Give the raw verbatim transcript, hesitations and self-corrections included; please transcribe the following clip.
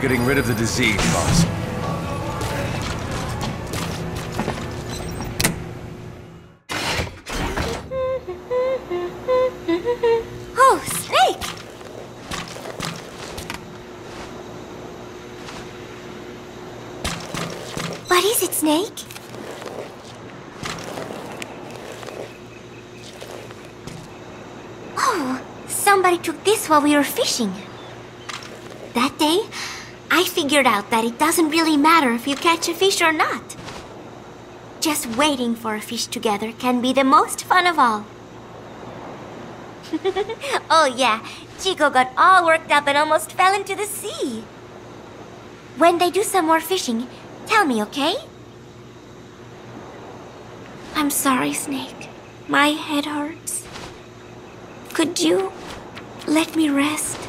getting rid of the disease, boss. Oh, Snake! What is it, Snake? Oh, somebody took this while we were fishing. That day, I figured out that it doesn't really matter if you catch a fish or not. Just waiting for a fish together can be the most fun of all. Oh yeah, Chico got all worked up and almost fell into the sea. When they do some more fishing, tell me, okay? I'm sorry, Snake. My head hurts. Could you let me rest?